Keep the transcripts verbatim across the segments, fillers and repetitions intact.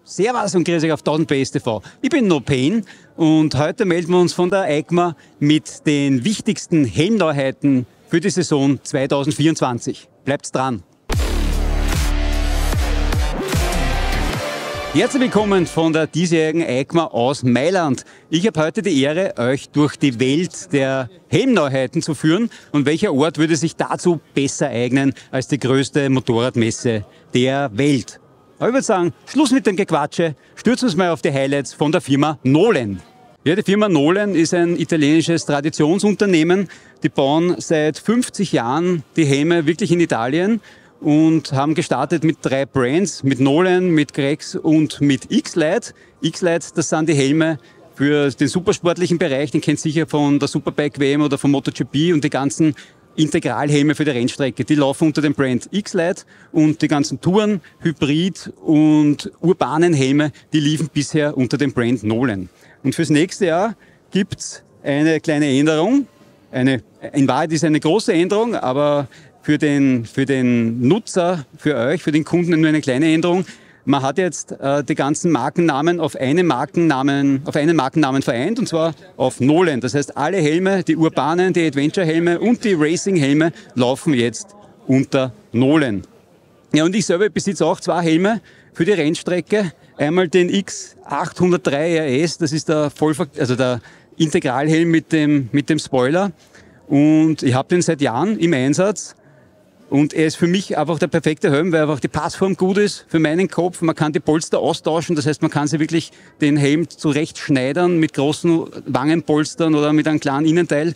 Servus und grüß euch auf tausend P S T V. Ich bin No Pain und heute melden wir uns von der EICMA mit den wichtigsten Helmneuheiten für die Saison zweitausendvierundzwanzig. Bleibt dran! Herzlich willkommen von der diesjährigen EICMA aus Mailand. Ich habe heute die Ehre, euch durch die Welt der Helmneuheiten zu führen. Und welcher Ort würde sich dazu besser eignen als die größte Motorradmesse der Welt? Aber ich würde sagen, Schluss mit dem Gequatsche, stürzen wir uns mal auf die Highlights von der Firma Nolen. Ja, die Firma Nolen ist ein italienisches Traditionsunternehmen. Die bauen seit fünfzig Jahren die Helme wirklich in Italien und haben gestartet mit drei Brands, mit Nolen, mit Grex und mit X-Lite. X-Lite, das sind die Helme für den supersportlichen Bereich, den kennt ihr sicher von der Superbike-W M oder von MotoGP und die ganzen Integralhelme für die Rennstrecke. Die laufen unter dem Brand X-Lite und die ganzen Touren, Hybrid und urbanen Helme, die liefen bisher unter dem Brand Nolen. Und fürs nächste Jahr gibt's eine kleine Änderung. Eine, in Wahrheit ist eine große Änderung, aber für den, für den Nutzer, für euch, für den Kunden nur eine kleine Änderung. Man hat jetzt äh, die ganzen Markennamen auf einen Markennamen, auf einen Markennamen vereint, und zwar auf Nolen. Das heißt, alle Helme, die urbanen, die Adventure-Helme und die Racing-Helme laufen jetzt unter Nolen. Ja, und ich selber besitze auch zwei Helme für die Rennstrecke. Einmal den X achthundertdrei R S, das ist der, Vollver also der Integralhelm mit dem, mit dem Spoiler. Und ich habe den seit Jahren im Einsatz. Und er ist für mich einfach der perfekte Helm, weil einfach die Passform gut ist für meinen Kopf. Man kann die Polster austauschen, das heißt, man kann sie wirklich den Helm zurecht schneidern mit großen Wangenpolstern oder mit einem kleinen Innenteil.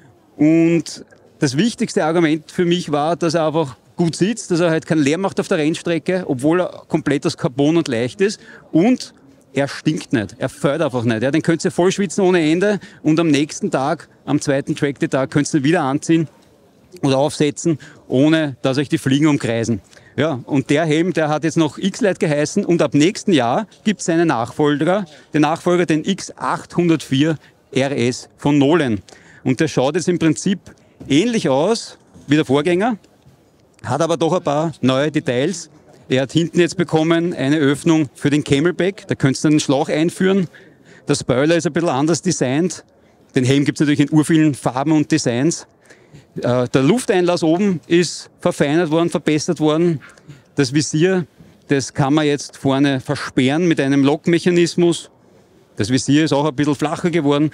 Und das wichtigste Argument für mich war, dass er einfach gut sitzt, dass er halt keinen Lärm macht auf der Rennstrecke, obwohl er komplett aus Carbon und leicht ist. Und er stinkt nicht, er fällt einfach nicht. Ja, den könnt ihr voll schwitzen ohne Ende und am nächsten Tag, am zweiten Track-Day-Tag, könnt ihr ihn wieder anziehen oder aufsetzen, ohne dass euch die Fliegen umkreisen. Ja, und der Helm, der hat jetzt noch X-Lite geheißen und ab nächsten Jahr gibt es seinen Nachfolger, den Nachfolger, den X achthundertvier R S von Nolen. Und der schaut jetzt im Prinzip ähnlich aus wie der Vorgänger, hat aber doch ein paar neue Details. Er hat hinten jetzt bekommen eine Öffnung für den Camelback, da könnt ihr einen Schlauch einführen. Der Spoiler ist ein bisschen anders designt. Den Helm gibt es natürlich in urvielen Farben und Designs. Der Lufteinlass oben ist verfeinert worden, verbessert worden. Das Visier, das kann man jetzt vorne versperren mit einem Lockmechanismus. Das Visier ist auch ein bisschen flacher geworden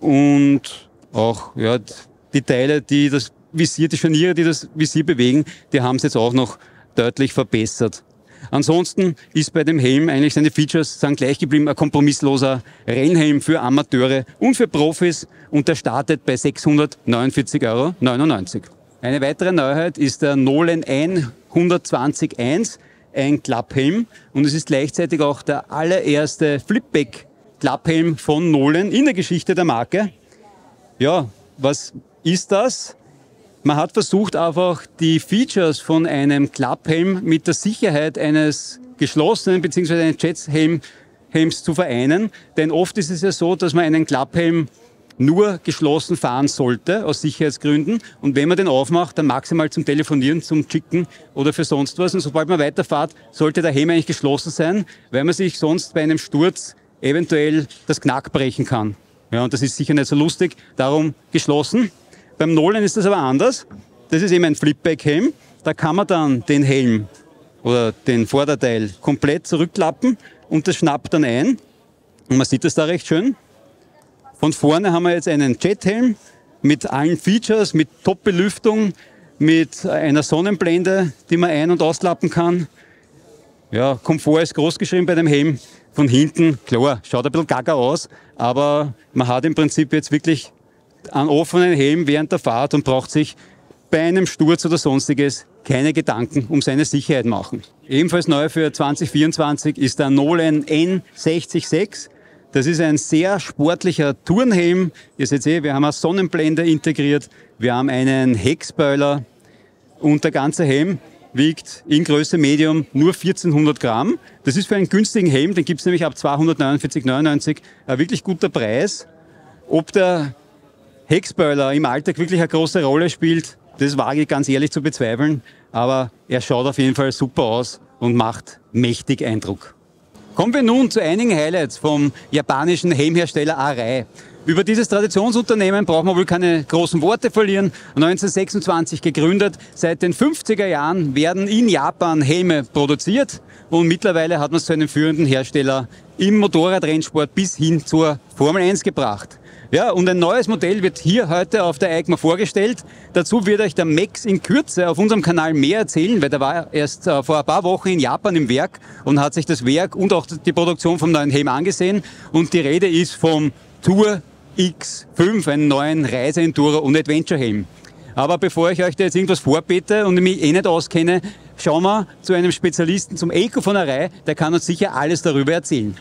und auch ja, die Teile, die das Visier, die Scharniere, die das Visier bewegen, die haben es jetzt auch noch deutlich verbessert. Ansonsten ist bei dem Helm eigentlich seine Features sind gleich geblieben, ein kompromissloser Rennhelm für Amateure und für Profis und der startet bei sechshundertneunundvierzig Euro neunundneunzig. Eine weitere Neuheit ist der Nolen hundertzwanzig eins, ein Klapphelm und es ist gleichzeitig auch der allererste Flipback-Klapphelm von Nolen in der Geschichte der Marke. Ja, was ist das? Man hat versucht, einfach die Features von einem Klapphelm mit der Sicherheit eines geschlossenen bzw. eines Jetshelms zu vereinen. Denn oft ist es ja so, dass man einen Klapphelm nur geschlossen fahren sollte, aus Sicherheitsgründen. Und wenn man den aufmacht, dann maximal zum Telefonieren, zum Chicken oder für sonst was. Und sobald man weiterfährt, sollte der Helm eigentlich geschlossen sein, weil man sich sonst bei einem Sturz eventuell das Knack brechen kann. Ja, und das ist sicher nicht so lustig, darum geschlossen. Beim Nolen ist das aber anders. Das ist eben ein Flipback-Helm. Da kann man dann den Helm oder den Vorderteil komplett zurückklappen und das schnappt dann ein. Und man sieht das da recht schön. Von vorne haben wir jetzt einen Jethelm mit allen Features, mit Top-Belüftung, mit einer Sonnenblende, die man ein- und ausklappen kann. Ja, Komfort ist groß geschrieben bei dem Helm. Von hinten, klar, schaut ein bisschen gaga aus, aber man hat im Prinzip jetzt wirklich einen offenen Helm während der Fahrt und braucht sich bei einem Sturz oder sonstiges keine Gedanken um seine Sicherheit machen. Ebenfalls neu für zweitausendvierundzwanzig ist der Nolen N sechzig-sechs. Das ist ein sehr sportlicher Tourenhelm. Ihr seht eh, wir haben eine Sonnenblende integriert, wir haben einen Heckspoiler und der ganze Helm wiegt in Größe Medium nur vierzehnhundert Gramm. Das ist für einen günstigen Helm, den gibt es nämlich ab zweihundertneunundvierzig Euro neunundneunzig, ein wirklich guter Preis. Ob der Heckspoiler im Alltag wirklich eine große Rolle spielt, das wage ich ganz ehrlich zu bezweifeln, aber er schaut auf jeden Fall super aus und macht mächtig Eindruck. Kommen wir nun zu einigen Highlights vom japanischen Helmhersteller Arai. Über dieses Traditionsunternehmen braucht man wohl keine großen Worte verlieren. neunzehnhundertsechsundzwanzig gegründet, seit den fünfziger Jahren werden in Japan Helme produziert und mittlerweile hat man es zu einem führenden Hersteller im Motorradrennsport bis hin zur Formel eins gebracht. Ja, und ein neues Modell wird hier heute auf der EICMA vorgestellt. Dazu wird euch der Max in Kürze auf unserem Kanal mehr erzählen, weil der war erst äh, vor ein paar Wochen in Japan im Werk und hat sich das Werk und auch die Produktion vom neuen Helm angesehen. Und die Rede ist vom Tour X fünf, einen neuen Reise-Enduro- und Adventure-Helm. Aber bevor ich euch da jetzt irgendwas vorbete und mich eh nicht auskenne, schauen wir zu einem Spezialisten, zum Eelco von Arai, der kann uns sicher alles darüber erzählen.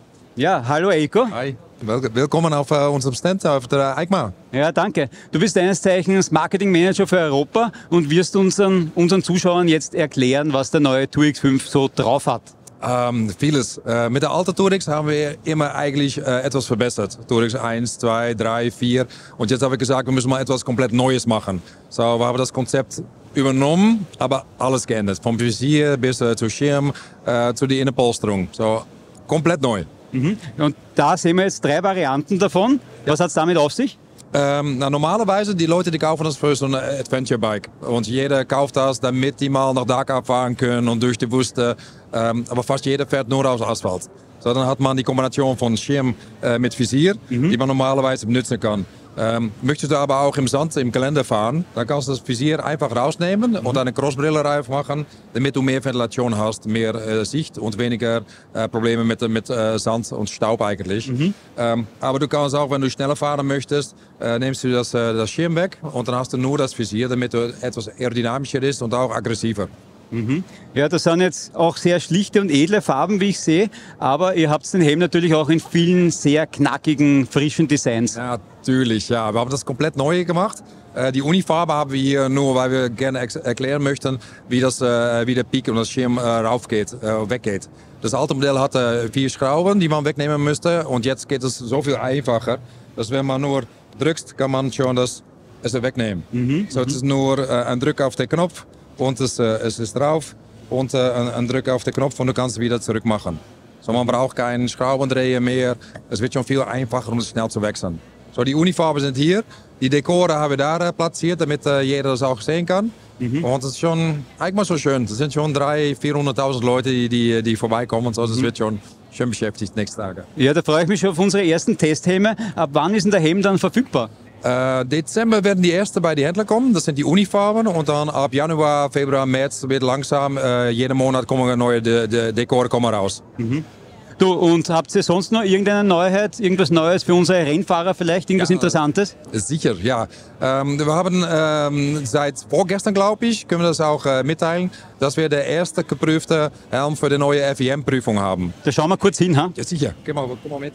Ja, hallo Eelco. Hi, willkommen auf uh, unserem Stand auf der EICMA. Ja, danke. Du bist eines Zeichens Marketingmanager für Europa und wirst unseren, unseren Zuschauern jetzt erklären, was der neue Tour X fünf so drauf hat. Um, vieles. Uh, mit der alten Tour X haben wir immer eigentlich uh, etwas verbessert. Tour X eins, zwei, drei, vier. Und jetzt habe ich gesagt, wir müssen mal etwas komplett Neues machen. So, wir haben das Konzept übernommen, aber alles geändert. Vom Visier bis uh, zu Schirm, uh, zu der Innenpolsterung. So, komplett neu. Mhm. Und da sehen wir jetzt drei Varianten davon. Ja. Was hat es damit auf sich? Ähm, na, normalerweise, die Leute, die kaufen das für so ein Adventure-Bike. Und jeder kauft das, damit die mal nach Dakar fahren können und durch die Wüste. Ähm, aber fast jeder fährt nur auf Asphalt. So, dann hat man die Kombination von Schirm äh, mit Visier, mhm. die man normalerweise benutzen kann. Ähm, möchtest du aber auch im Sand, im Gelände fahren, dann kannst du das Visier einfach rausnehmen mhm. und eine Crossbrille drauf machen, damit du mehr Ventilation hast, mehr äh, Sicht und weniger äh, Probleme mit, mit äh, Sand und Staub eigentlich. Mhm. Ähm, aber du kannst auch, wenn du schneller fahren möchtest, äh, nimmst du das, äh, das Schirm weg und dann hast du nur das Visier, damit du etwas aerodynamischer ist und auch aggressiver. Mhm. Ja, das sind jetzt auch sehr schlichte und edle Farben, wie ich sehe, aber ihr habt den Helm natürlich auch in vielen sehr knackigen, frischen Designs. Ja, natürlich, ja. Wir haben das komplett neu gemacht. Äh, die Unifarbe haben wir hier nur, weil wir gerne erklären möchten, wie, das, äh, wie der Peak und das Schirm äh, raufgeht, äh, weggeht. Das alte Modell hatte vier Schrauben, die man wegnehmen müsste und jetzt geht es so viel einfacher, dass wenn man nur drückt, kann man schon das es wegnehmen. Mhm. So, es ist nur äh, ein Druck auf den Knopf. Und es, äh, es ist drauf und äh, ein, ein Druck auf den Knopf und du kannst es wieder zurück machen. So, man braucht keinen Schraubendreher mehr. Es wird schon viel einfacher, um es schnell zu wechseln. So, die Unifarben sind hier. Die Dekoren haben wir da äh, platziert, damit äh, jeder das auch sehen kann. Mhm. Und es ist schon eigentlich mal so schön. Es sind schon dreihunderttausend, vierhunderttausend Leute, die, die, die vorbeikommen. So, das mhm. wird schon schön beschäftigt nächste Tage. Ja, da freue ich mich schon auf unsere ersten Testhelme. Ab wann ist denn der Helm dann verfügbar? Äh, Dezember werden die ersten bei die Händler kommen, das sind die Unifarben und dann ab Januar, Februar, März wird langsam, äh, jeden Monat kommen neue De De Dekore kommen raus. Mhm. Du, und habt ihr sonst noch irgendeine Neuheit, irgendwas Neues für unsere Rennfahrer vielleicht, irgendwas ja, Interessantes? Sicher, ja. Ähm, wir haben ähm, seit vorgestern, glaube ich, können wir das auch äh, mitteilen, dass wir der erste geprüfte Helm für die neue F I M-Prüfung haben. Da schauen wir kurz hin, ha? Ja, sicher. Geh mal, komm mal mit.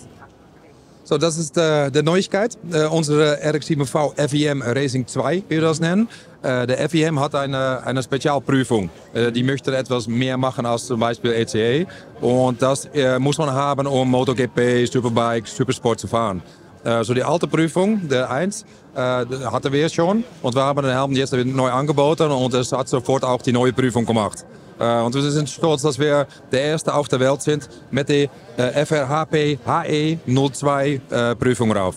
So, das ist äh, die Neuigkeit. Äh, unsere R X sieben V F I M Racing zwei, wie wir das nennen. Äh, der F I M hat eine, eine Spezialprüfung. Äh, die möchte etwas mehr machen als zum Beispiel E C E. Und das äh, muss man haben, um MotoGP, Superbike, Supersport zu fahren. Äh, so die alte Prüfung, der eins, äh, hatten wir schon. Und wir haben den Helm jetzt neu angeboten und es hat sofort auch die neue Prüfung gemacht. Uh, und wir sind stolz, dass wir der Erste auf der Welt sind mit der uh, F R H P H E null zwei uh, Prüfung rauf.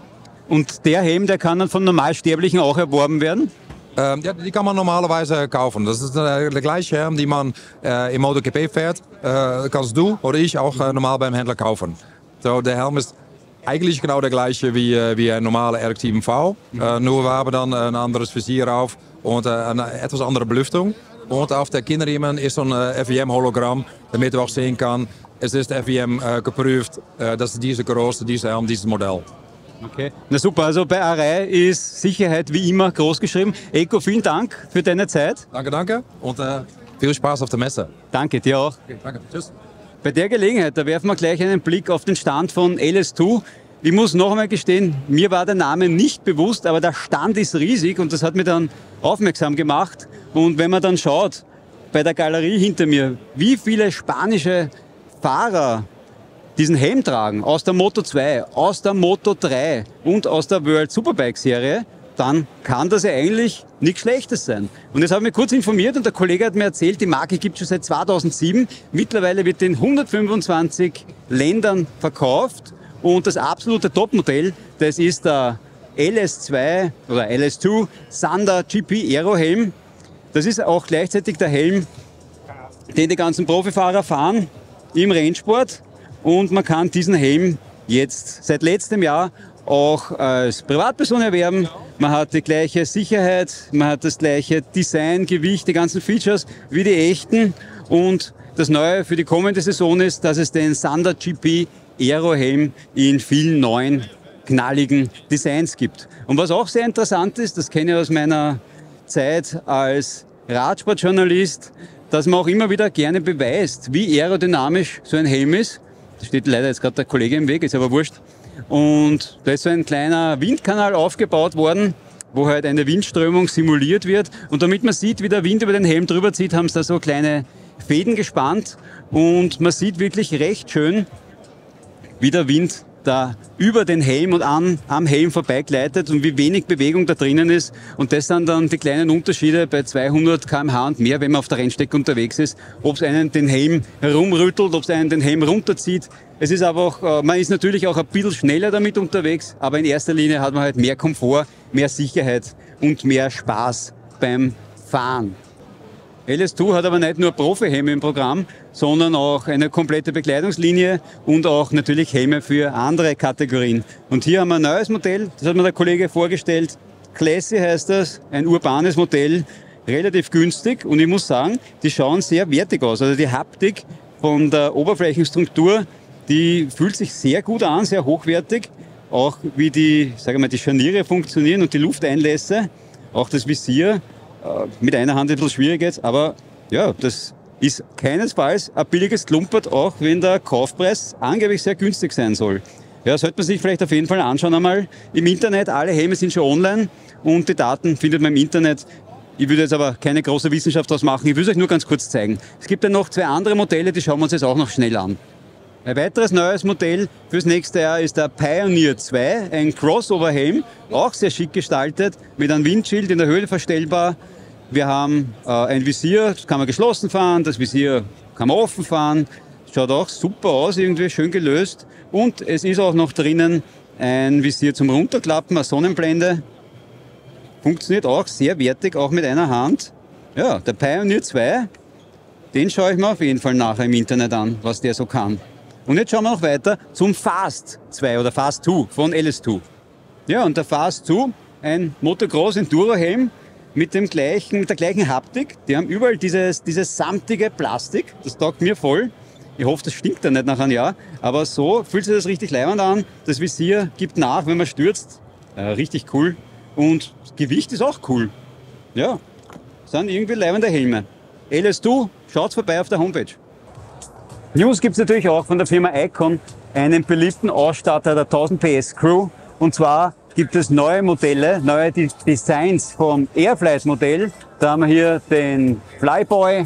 Und der Helm, der kann dann von Normalsterblichen auch erworben werden? Uh, ja, die kann man normalerweise kaufen. Das ist uh, der gleiche Helm, die man uh, im MotoGP fährt. Uh, kannst du oder ich auch uh, normal beim Händler kaufen. So, der Helm ist eigentlich genau der gleiche wie, uh, wie ein normaler R X sieben V. Mhm. Uh, nur wir haben dann ein anderes Visier auf und uh, eine etwas andere Belüftung. Und auf der Kinderriemen ist so ein F I M-Hologramm, damit du auch sehen kann, es ist F I M äh, geprüft, äh, das ist diese Größe, diese Helm, dieses Modell. Okay, na super, also bei Arai ist Sicherheit wie immer groß geschrieben. Eelco, vielen Dank für deine Zeit. Danke, danke und äh, viel Spaß auf der Messe. Danke, dir auch. Okay, danke, tschüss. Bei der Gelegenheit, da werfen wir gleich einen Blick auf den Stand von L S zwei. Ich muss noch einmal gestehen, mir war der Name nicht bewusst, aber der Stand ist riesig und das hat mich dann aufmerksam gemacht. Und wenn man dann schaut, bei der Galerie hinter mir, wie viele spanische Fahrer diesen Helm tragen, aus der Moto zwei, aus der Moto drei und aus der World Superbike Serie, dann kann das ja eigentlich nichts Schlechtes sein. Und jetzt habe ich mich kurz informiert und der Kollege hat mir erzählt, die Marke gibt es schon seit zweitausendsieben. Mittlerweile wird in hundertfünfundzwanzig Ländern verkauft und das absolute Topmodell, das ist der L S zwei oder L S zwei Thunder G P Aero Helm. Das ist auch gleichzeitig der Helm, den die ganzen Profifahrer fahren im Rennsport und man kann diesen Helm jetzt seit letztem Jahr auch als Privatperson erwerben. Man hat die gleiche Sicherheit, man hat das gleiche Design, Gewicht, die ganzen Features wie die echten. Und das Neue für die kommende Saison ist, dass es den Thunder G P Aero Helm in vielen neuen, knalligen Designs gibt. Und was auch sehr interessant ist, das kenne ich aus meiner Zeit als Radsportjournalist, dass man auch immer wieder gerne beweist, wie aerodynamisch so ein Helm ist. Da steht leider jetzt gerade der Kollege im Weg, ist aber wurscht. Und da ist so ein kleiner Windkanal aufgebaut worden, wo halt eine Windströmung simuliert wird. Und damit man sieht, wie der Wind über den Helm drüber zieht, haben sie da so kleine Fäden gespannt. Und man sieht wirklich recht schön, wie der Wind da über den Helm und an, am Helm vorbeigleitet und wie wenig Bewegung da drinnen ist. Und das sind dann die kleinen Unterschiede bei zweihundert Kilometer pro Stunde und mehr, wenn man auf der Rennstrecke unterwegs ist, ob es einen den Helm herumrüttelt, ob es einen den Helm runterzieht. Es ist einfach, man ist natürlich auch ein bisschen schneller damit unterwegs, aber in erster Linie hat man halt mehr Komfort, mehr Sicherheit und mehr Spaß beim Fahren. L S zwei hat aber nicht nur Profi-Helme im Programm, sondern auch eine komplette Bekleidungslinie und auch natürlich Helme für andere Kategorien. Und hier haben wir ein neues Modell, das hat mir der Kollege vorgestellt. Classy heißt das, ein urbanes Modell, relativ günstig und ich muss sagen, die schauen sehr wertig aus. Also die Haptik von der Oberflächenstruktur, die fühlt sich sehr gut an, sehr hochwertig. Auch wie die, sagen wir mal, die Scharniere funktionieren und die Lufteinlässe, auch das Visier. Mit einer Hand ein bisschen schwierig jetzt, aber ja, das ist keinesfalls ein billiges Klumpert, auch wenn der Kaufpreis angeblich sehr günstig sein soll. Ja, sollte man sich vielleicht auf jeden Fall anschauen einmal im Internet. Alle Helme sind schon online und die Daten findet man im Internet. Ich würde jetzt aber keine große Wissenschaft daraus machen, ich will es euch nur ganz kurz zeigen. Es gibt dann noch zwei andere Modelle, die schauen wir uns jetzt auch noch schnell an. Ein weiteres neues Modell fürs nächste Jahr ist der Pioneer zwei, ein Crossover-Helm, auch sehr schick gestaltet, mit einem Windschild in der Höhe verstellbar. Wir haben äh, ein Visier, das kann man geschlossen fahren, das Visier kann man offen fahren, schaut auch super aus, irgendwie schön gelöst. Und es ist auch noch drinnen ein Visier zum Runterklappen, eine Sonnenblende. Funktioniert auch sehr wertig, auch mit einer Hand. Ja, der Pioneer zwei, den schaue ich mir auf jeden Fall nachher im Internet an, was der so kann. Und jetzt schauen wir noch weiter zum Fast zwei oder Fast zwei von L S zwei. Ja, und der Fast zwei, ein Motocross Enduro Helm mit dem gleichen, mit der gleichen Haptik. Die haben überall dieses, dieses samtige Plastik. Das taugt mir voll. Ich hoffe, das stinkt dann nicht nach einem Jahr. Aber so fühlt sich das richtig leibend an. Das Visier gibt nach, wenn man stürzt. Äh, richtig cool. Und das Gewicht ist auch cool. Ja, sind irgendwie leibende Helme. L S zwei, schaut vorbei auf der Homepage. News gibt es natürlich auch von der Firma Icon, einen beliebten Ausstatter der tausend P S Crew. Und zwar gibt es neue Modelle, neue Designs vom Airflight Modell. Da haben wir hier den Flyboy,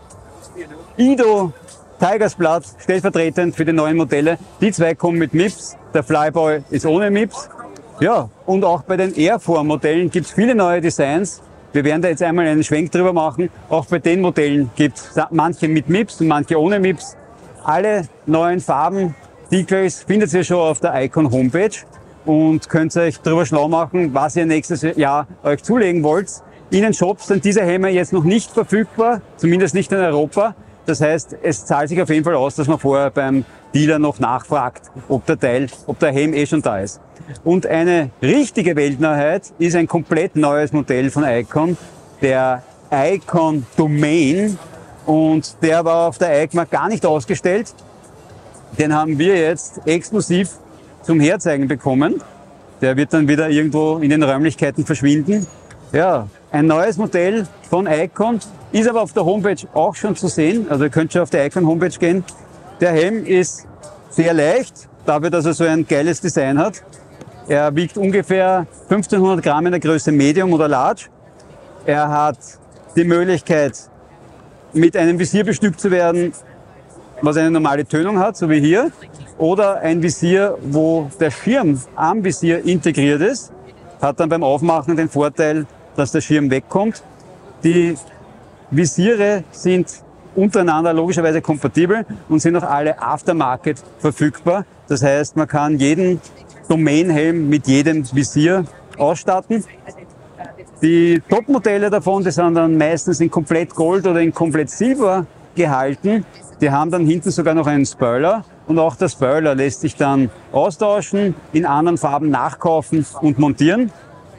Ido, Tigersblatt, stellvertretend für die neuen Modelle. Die zwei kommen mit M I P S, der Flyboy ist ohne M I P S. Ja, und auch bei den Airform Modellen gibt es viele neue Designs. Wir werden da jetzt einmal einen Schwenk drüber machen. Auch bei den Modellen gibt es manche mit M I P S und manche ohne M I P S. Alle neuen Farben, Decals findet ihr schon auf der Icon Homepage und könnt euch darüber schlau machen, was ihr nächstes Jahr euch zulegen wollt. In den Shops sind diese Helme jetzt noch nicht verfügbar, zumindest nicht in Europa. Das heißt, es zahlt sich auf jeden Fall aus, dass man vorher beim Dealer noch nachfragt, ob der Teil, ob der Helm eh schon da ist. Und eine richtige Weltneuheit ist ein komplett neues Modell von Icon, der Icon Domain. Und der war auf der EICMA gar nicht ausgestellt. Den haben wir jetzt exklusiv zum Herzeigen bekommen. Der wird dann wieder irgendwo in den Räumlichkeiten verschwinden. Ja, ein neues Modell von Icon, ist aber auf der Homepage auch schon zu sehen. Also ihr könnt schon auf die Icon Homepage gehen. Der Helm ist sehr leicht, dafür, dass er so ein geiles Design hat. Er wiegt ungefähr fünfzehnhundert Gramm in der Größe Medium oder Large. Er hat die Möglichkeit, mit einem Visier bestückt zu werden, was eine normale Tönung hat, so wie hier. Oder ein Visier, wo der Schirm am Visier integriert ist. hat dann beim Aufmachen den Vorteil, dass der Schirm wegkommt. Die Visiere sind untereinander logischerweise kompatibel und sind auch alle Aftermarket verfügbar. Das heißt, man kann jeden Domain-Helm mit jedem Visier ausstatten. Die Topmodelle davon, die sind dann meistens in komplett Gold oder in komplett Silber gehalten. Die haben dann hinten sogar noch einen Spoiler und auch der Spoiler lässt sich dann austauschen, in anderen Farben nachkaufen und montieren.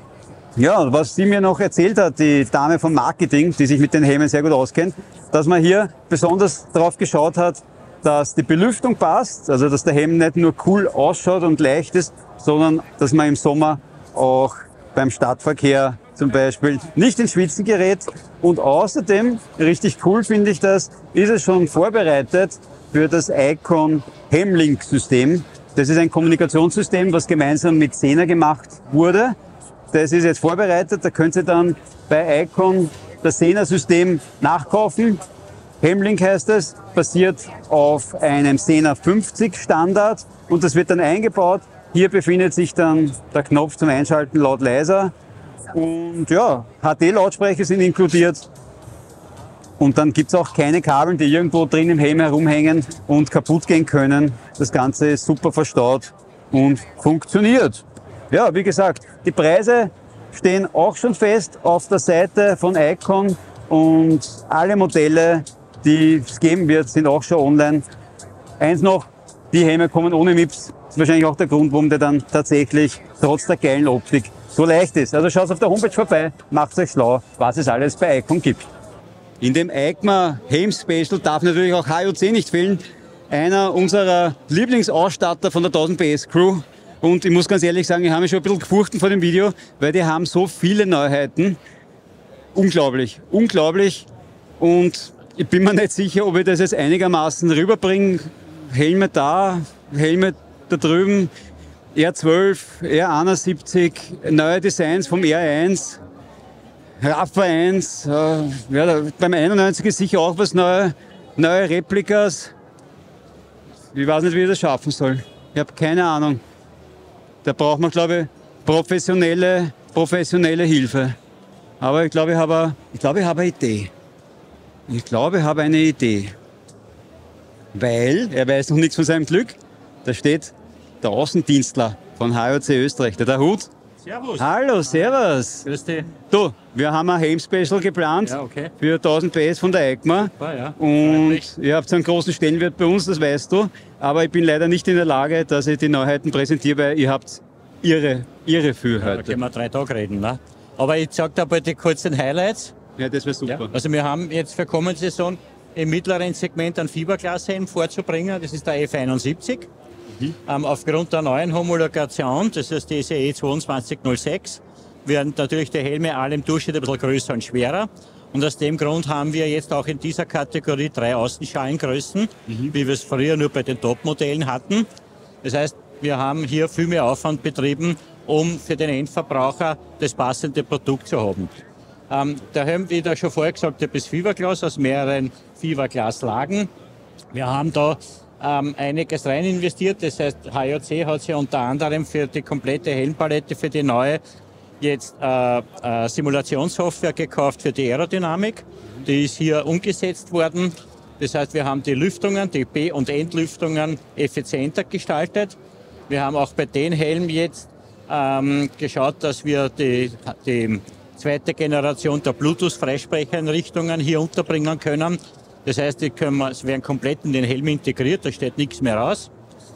Ja, was sie mir noch erzählt hat, die Dame vom Marketing, die sich mit den Helmen sehr gut auskennt, dass man hier besonders darauf geschaut hat, dass die Belüftung passt, also dass der Helm nicht nur cool ausschaut und leicht ist, sondern dass man im Sommer auch beim Stadtverkehr zum Beispiel nicht ins Schwitzen gerät. Und außerdem, richtig cool finde ich das, ist es schon vorbereitet für das Icon Helmlink-System. Das ist ein Kommunikationssystem, was gemeinsam mit Sena gemacht wurde. Das ist jetzt vorbereitet, da könnt ihr dann bei Icon das Sena-System nachkaufen. Helmlink heißt es, basiert auf einem Sena fünfzig Standard und das wird dann eingebaut. Hier befindet sich dann der Knopf zum Einschalten laut leiser und ja, H D-Lautsprecher sind inkludiert. Und dann gibt's auch keine Kabel, die irgendwo drin im Helm herumhängen und kaputt gehen können. Das Ganze ist super verstaut und funktioniert. Ja, wie gesagt, die Preise stehen auch schon fest auf der Seite von Icon und alle Modelle, die es geben wird, sind auch schon online. Eins noch, die Helme kommen ohne M I P S. Das ist wahrscheinlich auch der Grund, warum der dann tatsächlich trotz der geilen Optik so leicht ist. Also schaut auf der Homepage vorbei, macht euch schlau, was es alles bei Icon gibt. In dem EICMA Helm Special darf natürlich auch H J C nicht fehlen. Einer unserer Lieblingsausstatter von der tausend P S Crew. Und ich muss ganz ehrlich sagen, ich habe mich schon ein bisschen gefurchten vor dem Video, weil die haben so viele Neuheiten. Unglaublich, unglaublich. Und ich bin mir nicht sicher, ob ich das jetzt einigermaßen rüberbringe. Helme da, Helme da drüben, R zwölf, R einundsiebzig, neue Designs vom R eins, Rafa eins, äh, ja, beim einundneunzig ist sicher auch was Neues, neue Replikas. Ich weiß nicht, wie ich das schaffen soll. Ich habe keine Ahnung. Da braucht man, glaube ich, professionelle, professionelle Hilfe. Aber ich glaube, ich habe, ich glaube, ich habe eine Idee. Ich glaube, ich habe eine Idee. Weil, er weiß noch nichts von seinem Glück, da steht der Außendienstler von H J C Österreich, der, der Hut. Servus. Hallo, servus. Grüß dich. Du, wir haben ein Helm-Special geplant Ja, okay. für tausend P S von der EICMA. Super, ja. Und ihr habt einen großen Stellenwert bei uns, das weißt du. Aber ich bin leider nicht in der Lage, dass ich die Neuheiten präsentiere, weil ihr habt ihre, ihre für Da heute. können wir drei Tage reden. Ne? Aber ich sage da bei den kurzen Highlights. Ja, das wäre super. Ja. Also wir haben jetzt für kommende Saison im mittleren Segment einen Fiberglas-Helm vorzubringen. Das ist der F einundsiebzig. Mhm. Ähm, aufgrund der neuen Homologation, das ist diese E zweiundzwanzig null sechs, werden natürlich die Helme alle im Durchschnitt ein bisschen größer und schwerer. Und aus dem Grund haben wir jetzt auch in dieser Kategorie drei Außenschalengrößen, mhm. wie wir es früher nur bei den Top-Modellen hatten. Das heißt, wir haben hier viel mehr Aufwand betrieben, um für den Endverbraucher das passende Produkt zu haben. Ähm, der Helm, wie ich schon vorher gesagt habe, ist Fiberglas aus mehreren Fiberglaslagen. Wir haben da ähm, einiges rein investiert. Das heißt, H J C hat sich unter anderem für die komplette Helmpalette, für die neue, jetzt äh, äh, Simulationssoftware gekauft für die Aerodynamik. Die ist hier umgesetzt worden. Das heißt, wir haben die Lüftungen, die B- und Endlüftungen effizienter gestaltet. Wir haben auch bei den Helmen jetzt ähm, geschaut, dass wir die, die zweite Generation der Bluetooth-Freisprecheinrichtungen hier unterbringen können. Das heißt, die können wir, es werden komplett in den Helm integriert, da steht nichts mehr raus.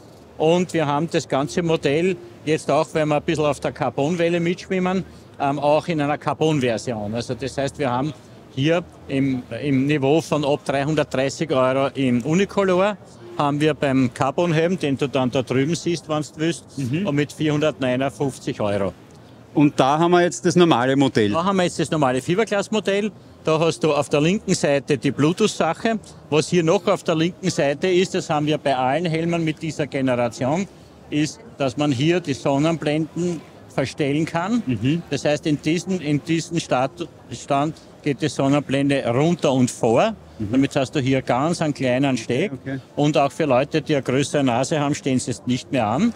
Und wir haben das ganze Modell jetzt auch, wenn wir ein bisschen auf der Carbonwelle mitschwimmen, ähm, auch in einer Carbon-Version. Also das heißt, wir haben hier im, im Niveau von ab dreihundertdreißig Euro im Unicolor, haben wir beim Carbon-Helm, den du dann da drüben siehst, wenn du willst, mhm. und mit vierhundertneunundfünfzig Euro. Und da haben wir jetzt das normale Modell. Da haben wir jetzt das normale Fiberglas-Modell. Da hast du auf der linken Seite die Bluetooth-Sache. Was hier noch auf der linken Seite ist, das haben wir bei allen Helmen mit dieser Generation, ist, dass man hier die Sonnenblenden verstellen kann. Mhm. Das heißt, in diesen, in diesen Stand geht die Sonnenblende runter und vor. Mhm. Damit hast du hier ganz einen kleinen Steg. Okay, okay. Und auch für Leute, die eine größere Nase haben, stehen sie es nicht mehr an.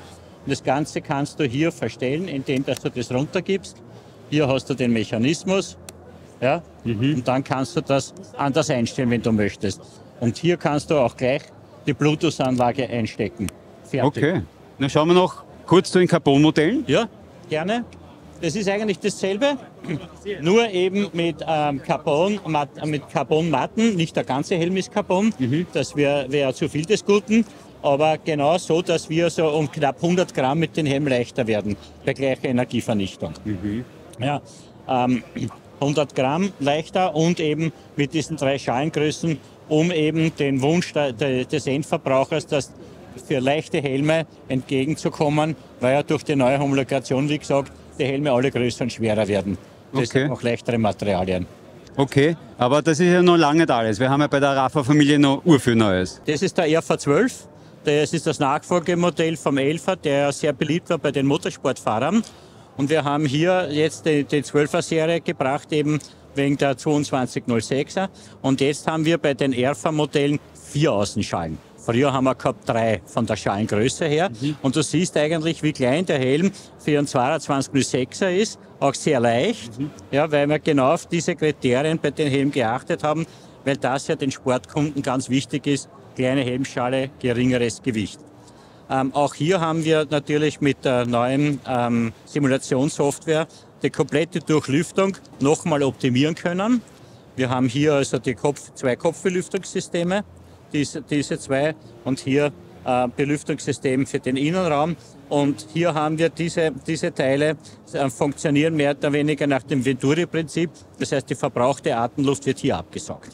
Das Ganze kannst du hier verstellen, indem dass du das runtergibst. Hier hast du den Mechanismus. Ja? Mhm. Und dann kannst du das anders einstellen, wenn du möchtest. Und hier kannst du auch gleich die Bluetooth-Anlage einstecken. Fertig. Okay. Dann schauen wir noch kurz zu den Carbon-Modellen. Ja, gerne. Das ist eigentlich dasselbe, nur eben mit ähm, Carbon, Mat mit Carbonmatten. Nicht der ganze Helm ist Carbon, mhm. das wäre wär zu viel des Guten. Aber genau so, dass wir so um knapp hundert Gramm mit dem Helm leichter werden, bei gleicher Energievernichtung. Mhm. Ja, ähm, hundert Gramm leichter und eben mit diesen drei Schalengrößen, um eben den Wunsch des Endverbrauchers, dass für leichte Helme entgegenzukommen, weil ja durch die neue Homologation, wie gesagt, die Helme alle größer und schwerer werden. Das okay. sind auch leichtere Materialien. Okay, aber das ist ja noch lange nicht alles. Wir haben ja bei der Rafa-Familie noch urviel Neues. Das ist der R V zwölf. Das ist das Nachfolgemodell vom elfer, der sehr beliebt war bei den Motorsportfahrern. Und wir haben hier jetzt die, die zwölfer-Serie gebracht, eben wegen der zweiundzwanzig null sechser. Und jetzt haben wir bei den R V-Modellen vier Außenschalen. Früher haben wir gehabt drei von der Schalengröße her. Mhm. Und du siehst eigentlich, wie klein der Helm für einen zweiundzwanzig null sechser ist. Auch sehr leicht, mhm. ja, weil wir genau auf diese Kriterien bei den Helmen geachtet haben, weil das ja den Sportkunden ganz wichtig ist. Kleine Helmschale, geringeres Gewicht. Ähm, auch hier haben wir natürlich mit der neuen ähm, Simulationssoftware die komplette Durchlüftung nochmal optimieren können. Wir haben hier also die Kopf, zwei Kopfbelüftungssysteme, diese, diese zwei, und hier äh, Belüftungssystem für den Innenraum. Und hier haben wir diese, diese Teile, äh, funktionieren mehr oder weniger nach dem Venturi-Prinzip. Das heißt, die verbrauchte Atemluft wird hier abgesaugt.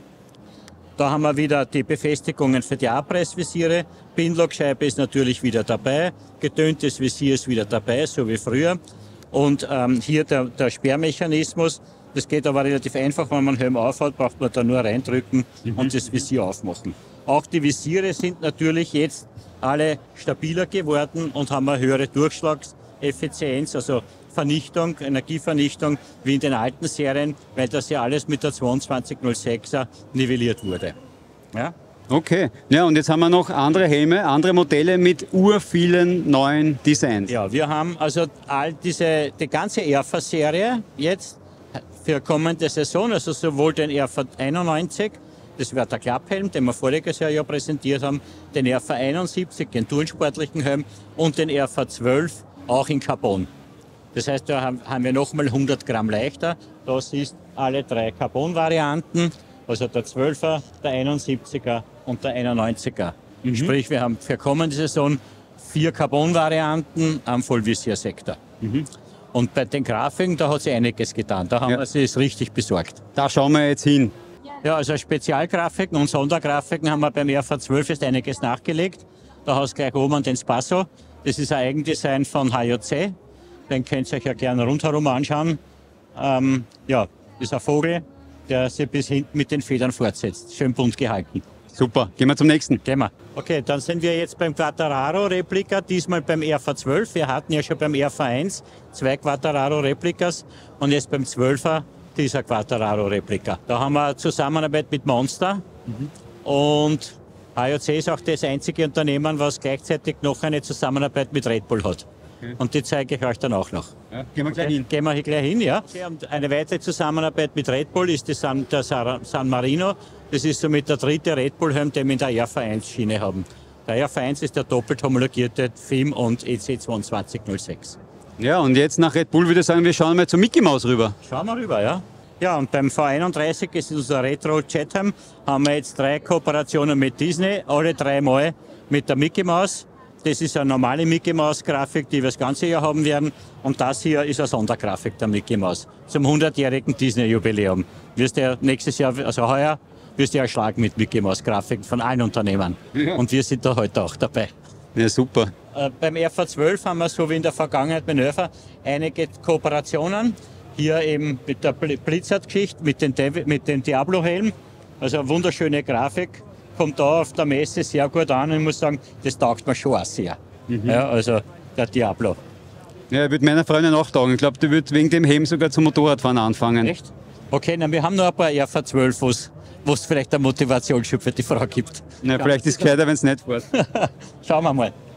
Da haben wir wieder die Befestigungen für die Abreißvisiere. Pinlockscheibe ist natürlich wieder dabei. Getöntes Visier ist wieder dabei, so wie früher. Und ähm, hier der, der Sperrmechanismus. Das geht aber relativ einfach, wenn man den Helm aufhat, braucht man da nur reindrücken mhm. und das Visier aufmachen. Auch die Visiere sind natürlich jetzt alle stabiler geworden und haben eine höhere Durchschlagseffizienz, also Vernichtung, Energievernichtung, wie in den alten Serien, weil das ja alles mit der zweiundzwanzig null sechser nivelliert wurde. Ja? Okay, ja, und jetzt haben wir noch andere Helme, andere Modelle mit urvielen neuen Designs. Ja, wir haben also all diese, die ganze R V-Serie jetzt für kommende Saison, also sowohl den R V einundneunzig, das wäre der Klapphelm, den wir voriges Jahr ja präsentiert haben, den R V einundsiebzig, den tourensportlichen Helm, und den R V zwölf, auch in Carbon. Das heißt, da haben wir nochmal hundert Gramm leichter. Da siehst alle drei Carbon-Varianten, also der zwölfer, der einundsiebziger und der einundneunziger. Mhm. Sprich, wir haben für kommende Saison vier Carbon-Varianten am Vollvisiersektor. Mhm. Und bei den Grafiken, da hat sich einiges getan. Da haben ja. wir es richtig besorgt. Da schauen wir jetzt hin. Ja, also Spezialgrafiken und Sondergrafiken haben wir beim R V zwölf jetzt einiges nachgelegt. Da hast du gleich oben den Spasso. Das ist ein Eigendesign von H J C. Den könnt ihr euch ja gerne rundherum anschauen. Ähm, ja, ist ein Vogel, der sich bis hinten mit den Federn fortsetzt. Schön bunt gehalten. Super, gehen wir zum nächsten. Gehen wir. Okay, dann sind wir jetzt beim Quattararo-Replika, diesmal beim R V zwölf. Wir hatten ja schon beim R V eins zwei Quattararo-Replikas und jetzt beim zwölfer dieser Quattararo-Replika. Da haben wir Zusammenarbeit mit Monster mhm. und H J C ist auch das einzige Unternehmen, was gleichzeitig noch eine Zusammenarbeit mit Red Bull hat. Okay. Und die zeige ich euch dann auch noch. Ja, gehen wir gleich okay. hin. Gehen wir hier gleich hin, ja. Okay, und eine weitere Zusammenarbeit mit Red Bull ist die San, der San Marino. Das ist somit der dritte Red Bull-Helm, den wir in der R V eins Schiene haben. Der R V eins ist der doppelt homologierte F I M und E C zweiundzwanzig null sechs. Ja, und jetzt nach Red Bull würde ich sagen, wir schauen mal zu Mickey Mouse rüber. Schauen wir rüber, ja. Ja, und beim V einunddreißig ist unser Retro Chatham, haben wir jetzt drei Kooperationen mit Disney, alle dreimal mit der Mickey Mouse. Das ist eine normale Mickey Mouse Grafik, die wir das ganze Jahr haben werden. Und das hier ist eine Sondergrafik der Mickey Mouse zum hundertjährigen Disney Jubiläum. Wirst du nächstes Jahr, also heuer, wirst du erschlagen mit Mickey Mouse Grafiken von allen Unternehmen. Ja. Und wir sind da heute auch dabei. Ja, super. Äh, beim R V zwölf haben wir, so wie in der Vergangenheit bei Nöfer, einige Kooperationen. Hier eben mit der Blizzard-Geschichte, mit den, mit den Diablo-Helm. Also eine wunderschöne Grafik. Kommt da auf der Messe sehr gut an und ich muss sagen, das taugt mir schon auch sehr. Mhm. Ja, also der Diablo. Ja, ich würde meiner Freundin auch taugen. Ich glaube, die wird wegen dem Helm sogar zum Motorradfahren anfangen. Echt? Okay, na, wir haben noch ein paar R V zwölf, wo es vielleicht eine Motivationsschub für die Frau gibt. Na, vielleicht ist es gescheiter, wenn es nicht fährt. Schauen wir mal.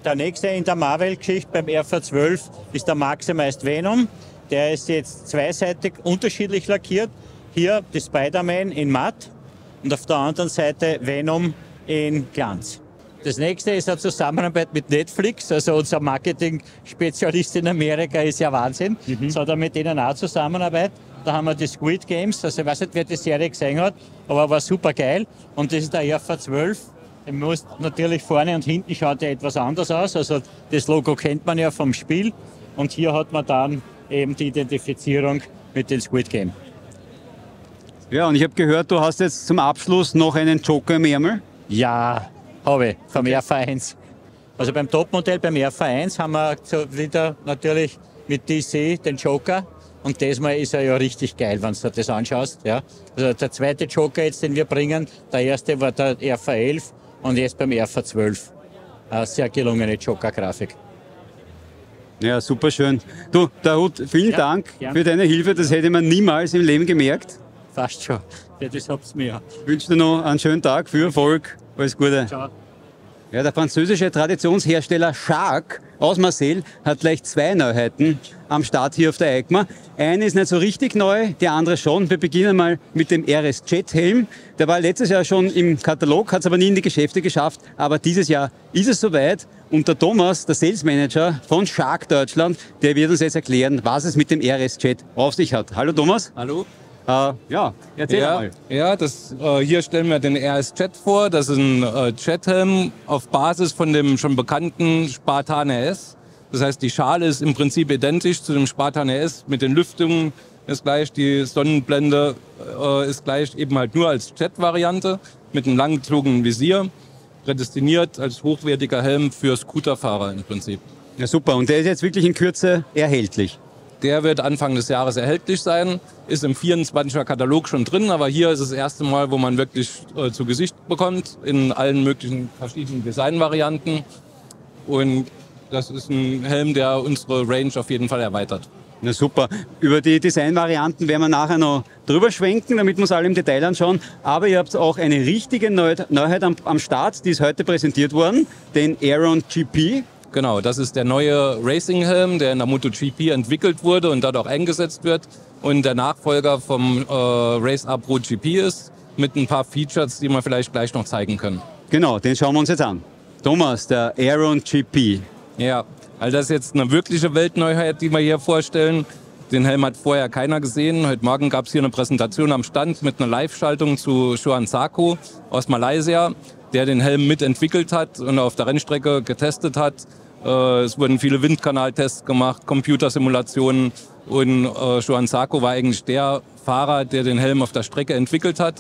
Der nächste in der Marvel-Geschichte beim R V zwölf ist der Maximized Venom. Der ist jetzt zweiseitig unterschiedlich lackiert. Hier die Spider-Man in Matt und auf der anderen Seite Venom in Glanz. Das nächste ist eine Zusammenarbeit mit Netflix. Also unser Marketing-Spezialist in Amerika ist ja Wahnsinn. Mhm. So hat er mit denen auch Zusammenarbeit. Da haben wir die Squid Games. Also ich weiß nicht, wer die Serie gesehen hat, aber war super geil. Und das ist der R V zwölf. Muss natürlich vorne und hinten schaut er etwas anders aus. Also das Logo kennt man ja vom Spiel. Und hier hat man dann eben die Identifizierung mit dem Squid Game. Ja, und ich habe gehört, du hast jetzt zum Abschluss noch einen Joker im Ärmel. Ja, habe ich, vom okay. R V eins. Also beim Topmodell, beim R V eins, haben wir wieder natürlich mit D C den Joker. Und diesmal ist er ja richtig geil, wenn du dir das anschaust. Ja. Also der zweite Joker jetzt, den wir bringen, der erste war der R V elf und jetzt beim R V zwölf. Eine sehr gelungene Joker-Grafik. Ja, super schön. Du, Dahut, vielen ja, Dank gern. für deine Hilfe. Das hätte man niemals im Leben gemerkt. Fast schon. Ja, das hab's mir ja. Ich wünsche dir noch einen schönen Tag, viel Erfolg, alles Gute. Ciao. Ja, der französische Traditionshersteller Shark aus Marseille hat gleich zwei Neuheiten am Start hier auf der EICMA. Eine ist nicht so richtig neu, die andere schon. Wir beginnen mal mit dem R S Jet Helm. Der war letztes Jahr schon im Katalog, hat es aber nie in die Geschäfte geschafft. Aber dieses Jahr ist es soweit. Und der Thomas, der Sales Manager von Shark Deutschland, der wird uns jetzt erklären, was es mit dem R S Jet auf sich hat. Hallo Thomas. Hallo. Äh, ja, erzähl ja, mal. Ja, das, äh, hier stellen wir den R S Jet vor. Das ist ein äh, Jethelm auf Basis von dem schon bekannten Spartan R S. Das heißt, die Schale ist im Prinzip identisch zu dem Spartan R S. Mit den Lüftungen ist gleich, die Sonnenblende äh, ist gleich, eben halt nur als Jet-Variante mit einem langgezogenen Visier. Prädestiniert als hochwertiger Helm für Scooterfahrer im Prinzip. Ja, super. Und der ist jetzt wirklich in Kürze erhältlich. Der wird Anfang des Jahres erhältlich sein, ist im vierundzwanziger Katalog schon drin, aber hier ist das erste Mal, wo man wirklich äh, zu Gesicht bekommt, in allen möglichen verschiedenen Designvarianten. Und das ist ein Helm, der unsere Range auf jeden Fall erweitert. Na super. Über die Designvarianten werden wir nachher noch drüber schwenken, damit wir uns alle im Detail anschauen. Aber ihr habt auch eine richtige Neuheit am, am Start, die ist heute präsentiert worden, den Aeron G P. Genau, das ist der neue Racing-Helm, der in der MotoGP entwickelt wurde und dort auch eingesetzt wird. Und der Nachfolger vom äh, Race A Pro G P ist, mit ein paar Features, die wir vielleicht gleich noch zeigen können. Genau, den schauen wir uns jetzt an. Thomas, der Aeron G P. Ja, also das ist jetzt eine wirkliche Weltneuheit, die wir hier vorstellen. Den Helm hat vorher keiner gesehen. Heute Morgen gab es hier eine Präsentation am Stand mit einer Live-Schaltung zu Johan Sarko aus Malaysia, der den Helm mitentwickelt hat und auf der Rennstrecke getestet hat. Äh, es wurden viele Windkanaltests gemacht, Computersimulationen und äh, Johan Sarko war eigentlich der Fahrer, der den Helm auf der Strecke entwickelt hat.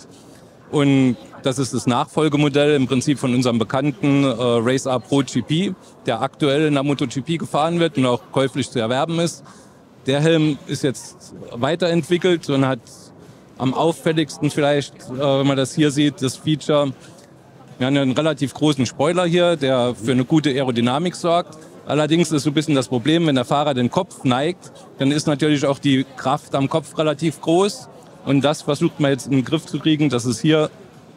Und das ist das Nachfolgemodell im Prinzip von unserem bekannten äh, Race A Pro G P, der aktuell in der MotoGP gefahren wird und auch käuflich zu erwerben ist. Der Helm ist jetzt weiterentwickelt und hat am auffälligsten vielleicht, äh, wenn man das hier sieht, das Feature. Wir haben einen relativ großen Spoiler hier, der für eine gute Aerodynamik sorgt. Allerdings ist so ein bisschen das Problem, wenn der Fahrer den Kopf neigt, dann ist natürlich auch die Kraft am Kopf relativ groß. Und das versucht man jetzt in den Griff zu kriegen, dass es hier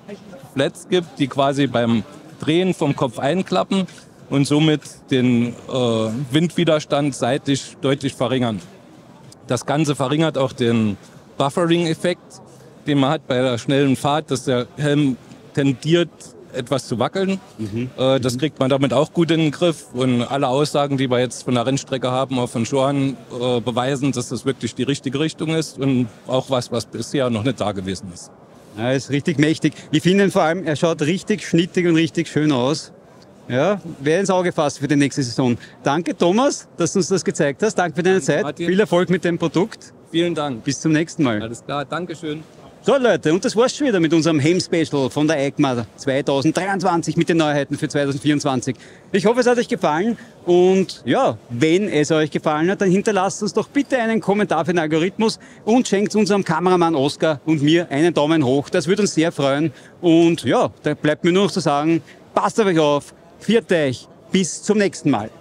Flats gibt, die quasi beim Drehen vom Kopf einklappen und somit den äh, Windwiderstand seitlich deutlich verringern. Das Ganze verringert auch den Buffering-Effekt, den man hat bei der schnellen Fahrt, dass der Helm tendiert, etwas zu wackeln. Mhm. Äh, das kriegt man damit auch gut in den Griff. Und alle Aussagen, die wir jetzt von der Rennstrecke haben, auch von Johan, äh, beweisen, dass das wirklich die richtige Richtung ist und auch was, was bisher noch nicht da gewesen ist. Ja, ist richtig mächtig. Ich finde ihn vor allem, er schaut richtig schnittig und richtig schön aus. Ja, wer ins Auge fasst für die nächste Saison. Danke, Thomas, dass du uns das gezeigt hast. Danke für deine Zeit. Martin. Viel Erfolg mit dem Produkt. Vielen Dank. Bis zum nächsten Mal. Alles klar, Dankeschön. So Leute, und das war's schon wieder mit unserem Helm-Special von der EICMA zweitausenddreiundzwanzig mit den Neuheiten für zweitausendvierundzwanzig. Ich hoffe, es hat euch gefallen und ja, wenn es euch gefallen hat, dann hinterlasst uns doch bitte einen Kommentar für den Algorithmus und schenkt unserem Kameramann Oskar und mir einen Daumen hoch. Das würde uns sehr freuen und ja, da bleibt mir nur noch zu sagen, passt auf euch auf, pfiat euch, bis zum nächsten Mal.